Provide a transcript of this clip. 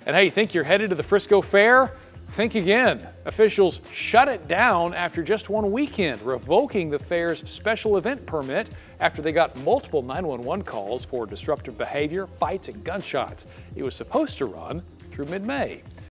And hey, think you're headed to the Frisco Fair? Think again. Officials shut it down after just one weekend, revoking the fair's special event permit after they got multiple 911 calls for disruptive behavior, fights, and gunshots. It was supposed to run through mid-May.